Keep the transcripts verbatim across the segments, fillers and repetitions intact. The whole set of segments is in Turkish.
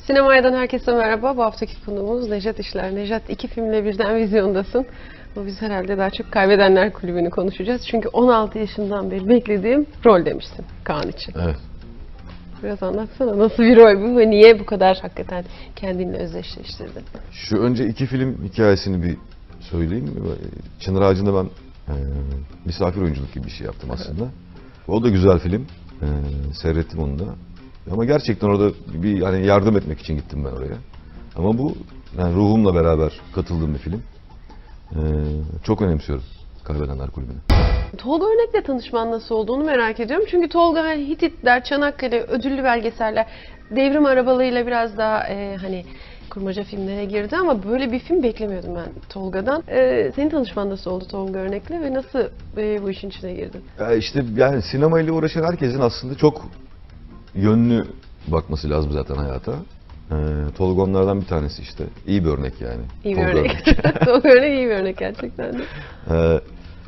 Sinemaya'dan herkese merhaba. Bu haftaki konuğumuz Nejat İşler. Nejat, iki filmle birden vizyondasın. Ama biz herhalde daha çok Kaybedenler Kulübü'nü konuşacağız. Çünkü on altı yaşından beri beklediğim rol demişsin Kaan için. Evet. Biraz anlatsana, nasıl bir rol bu ve niye bu kadar hakikaten kendinle özdeşleştirdin? Şu önce iki film hikayesini bir söyleyeyim. Çınar Ağacı'nda ben e, misafir oyunculuk gibi bir şey yaptım aslında. Evet. O da güzel film. E, seyrettim onu da. Ama gerçekten orada bir hani yardım etmek için gittim ben oraya. Ama bu yani ruhumla beraber katıldığım bir film. E, çok önemsiyorum Kaybedenler Kulübü'nü. Tolga Örnek'le tanışman nasıl olduğunu merak ediyorum. Çünkü Tolga hani Hititler, Çanakkale, ödüllü belgeseller, devrim arabalarıyla biraz daha e, hani kurmaca filmlere girdi ama böyle bir film beklemiyordum ben Tolga'dan. E, senin tanışman nasıl oldu Tolga Örnek'le ve nasıl e, bu işin içine girdin? Ya işte yani sinemayla uğraşan herkesin aslında çok yönlü bakması lazım zaten hayata. Ee, Tolga onlardan bir tanesi işte. İyi bir örnek yani. İyi bir Tolga örnek. örnek. Tolga Örnek iyi bir örnek gerçekten de. Ee,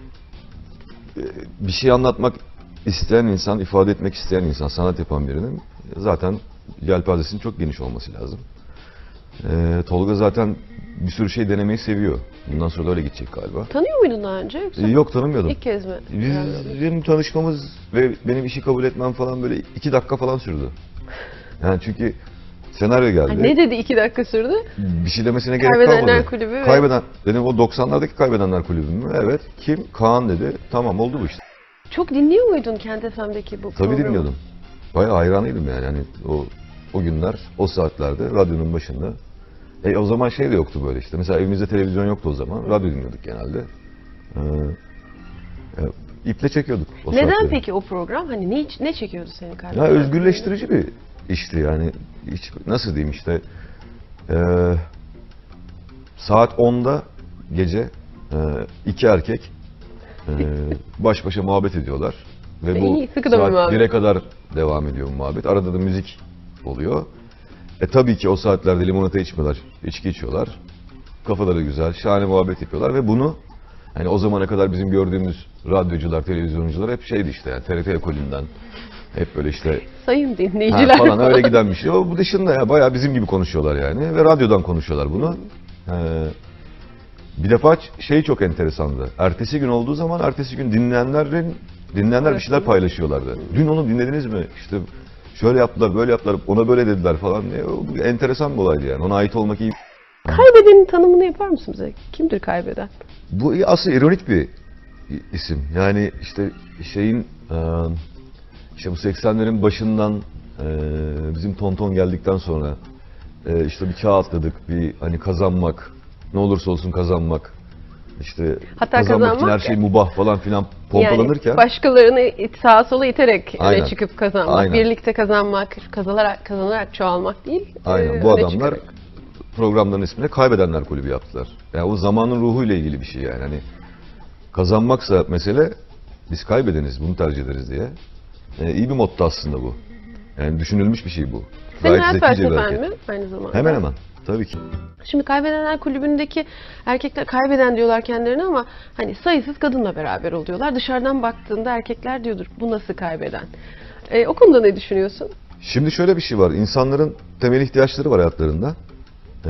bir şey anlatmak isteyen insan, ifade etmek isteyen insan, sanat yapan birinin zaten yelpazesinin çok geniş olması lazım. Ee, Tolga zaten bir sürü şey denemeyi seviyor. Bundan sonra da öyle gidecek galiba. Tanıyor muydun daha önce yoksa? Ee, yok, tanımıyordum. İlk kez mi? Bizim tanışmamız ve benim işi kabul etmem falan böyle iki dakika falan sürdü. Yani çünkü senaryo geldi. Ha, ne dedi iki dakika sürdü? Bir şey demesine gerek kalmadı. Kaybedenler Kulübü. Kaybeden, benim o doksanlardaki Kaybedenler Kulübü mü? Evet. Kim? Kaan dedi. Tamam, oldu bu işte. Çok dinliyor muydun Kent F M'deki bu Tabii programı? dinliyordum. Bayağı hayranıydım yani. Yani o o günler, o saatlerde radyonun başında. E o zaman şey de yoktu böyle işte. Mesela evimizde televizyon yoktu o zaman. Radyo dinliyorduk genelde. Ee, e, iple çekiyorduk o Neden saatleri. peki o program? Hani ne ne çekiyordu senin kardeşin? Ya özgürleştirici bir işti yani. Hiç, nasıl diyeyim işte. E, saat onda gece e, iki erkek e, baş başa muhabbet ediyorlar. Ve bu İyi, sıkı da bir saat bire kadar devam ediyor bu muhabbet. Arada da müzik oluyor. E tabii ki o saatlerde limonata içmiyorlar, içki içiyorlar. Kafaları güzel, şahane muhabbet yapıyorlar ve bunu hani o zamana kadar bizim gördüğümüz radyocular, televizyoncular hep şeydi işte yani T R T ekolünden hep böyle işte sayın dinleyiciler falan öyle giden bir şey. O bu dışında ya bayağı bizim gibi konuşuyorlar yani ve radyodan konuşuyorlar bunu. Ee, bir defa şey çok enteresandı. Ertesi gün olduğu zaman ertesi gün dinleyenlerin dinleyenler bir şeyler paylaşıyorlardı. Dün onu dinlediniz mi? İşte şöyle yaptılar, böyle yaptılar, ona böyle dediler falan diye. Bu enteresan bir olaydı yani. Ona ait olmak iyi. Kaybedenin tanımını yapar mısın bize? Kimdir kaybeden? Bu aslında ironik bir isim. Yani işte şeyin işte bu seksenlerin başından bizim Tonton geldikten sonra işte bir çağ atladık. Bir hani kazanmak, ne olursa olsun kazanmak. İşte hatta kazanmak, kazanmak için her şey mubah falan filan pompalanırken. Yani başkalarını sağa sola iterek aynen, öne çıkıp kazanmak, aynen, birlikte kazanmak, kazanarak, kazanarak çoğalmak değil. Aynen. E, bu adamlar çıkarak. Programların ismini Kaybedenler Kulübü yaptılar. Yani o zamanın ruhuyla ilgili bir şey yani. Hani kazanmaksa mesele biz kaybedeniz, bunu tercih ederiz diye. Yani iyi bir motto aslında bu. Yani düşünülmüş bir şey bu. Senin hayat felsefen mi aynı zamanda? Hemen hemen. Tabii ki. Şimdi Kaybedenler Kulübü'ndeki erkekler kaybeden diyorlar kendilerine ama hani sayısız kadınla beraber oluyorlar. Dışarıdan baktığında erkekler diyordur bu nasıl kaybeden? E, o konuda ne düşünüyorsun? Şimdi şöyle bir şey var. İnsanların temel ihtiyaçları var hayatlarında. Ee,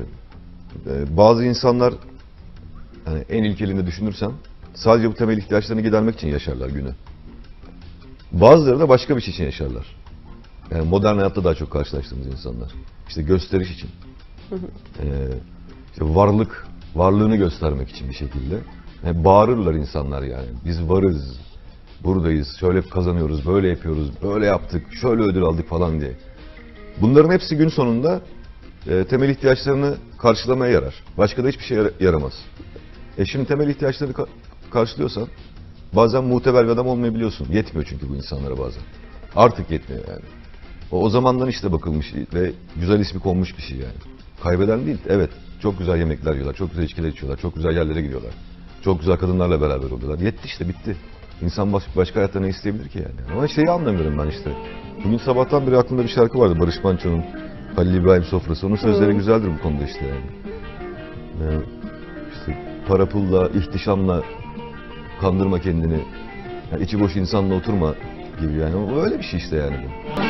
e, bazı insanlar yani en ilkelinde düşünürsem sadece bu temel ihtiyaçlarını gidermek için yaşarlar günü. Bazıları da başka bir şey için yaşarlar. Yani modern hayatta daha çok karşılaştığımız insanlar. İşte gösteriş için. Ee, işte varlık, varlığını göstermek için bir şekilde. Yani bağırırlar insanlar yani. Biz varız, buradayız, şöyle kazanıyoruz, böyle yapıyoruz, böyle yaptık, şöyle ödül aldık falan diye. Bunların hepsi gün sonunda e, temel ihtiyaçlarını karşılamaya yarar. Başka da hiçbir şey yaramaz. E şimdi temel ihtiyaçlarını ka karşılıyorsan bazen muteber bir adam olmayabiliyorsun. Yetmiyor çünkü bu insanlara bazen. Artık yetmiyor yani. O, o zamandan işte bakılmış ve güzel ismi konmuş bir şey yani. Kaybeden değil. Evet, çok güzel yemekler yiyorlar, çok güzel içkiler içiyorlar, çok güzel yerlere gidiyorlar. Çok güzel kadınlarla beraber oluyorlar. Yetti işte, bitti. İnsan baş, başka hayatta ne isteyebilir ki yani? Ama şeyi anlamıyorum ben işte. Bugün sabahtan beri aklımda bir şarkı vardı. Barış Manço'nun Halil İbrahim Sofrası. Onun sözleri hmm. güzeldir bu konuda işte yani. Ee, işte para pulla, ihtişamla kandırma kendini. Yani içi boş insanla oturma gibi yani. O öyle bir şey işte yani bu.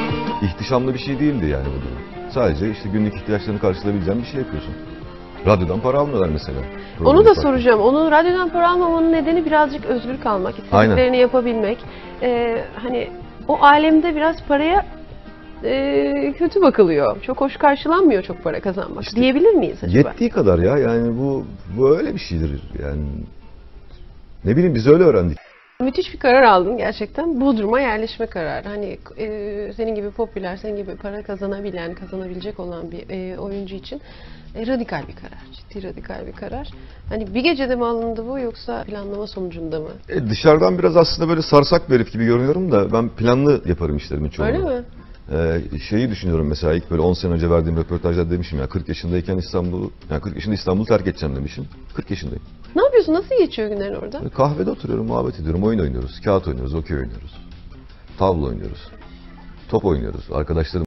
ihtişamlı bir şey değildi yani bu durum. Sadece işte günlük ihtiyaçlarını karşılayabileceğin bir şey yapıyorsun. Radyodan para almıyorlar mesela. Onu da Programı soracağım. Onun radyodan para almamanın nedeni birazcık özgür kalmak, istediklerini Aynen. yapabilmek. Ee, hani o alemde biraz paraya e, kötü bakılıyor. Çok hoş karşılanmıyor çok para kazanmak. İşte Diyebilir miyiz acaba? Yettiği kadar ya yani bu bu öyle bir şeydir yani. Ne bileyim biz öyle öğrendik. Müthiş bir karar aldın gerçekten. Bodrum'a yerleşme kararı. Hani e, senin gibi popüler, senin gibi para kazanabilen, kazanabilecek olan bir e, oyuncu için e, radikal bir karar. Ciddi radikal bir karar. Hani bir gecede mi alındı bu yoksa planlama sonucunda mı? E, dışarıdan biraz aslında böyle sarsak bir herif gibi görünüyorum da ben planlı yaparım işlerimi çoğunu. Öyle mi? Ee, şeyi düşünüyorum mesela ilk böyle on sene önce verdiğim röportajda demişim ya kırk yaşındayken İstanbul'u, yani kırk yaşında İstanbul'u terk edeceğim demişim. kırk yaşındayım. Ne yapıyorsun? Nasıl geçiyor günlerin orada? Kahvede oturuyorum, muhabbet ediyorum, oyun oynuyoruz, kağıt oynuyoruz, okey oynuyoruz, tavla oynuyoruz, top oynuyoruz, arkadaşlarım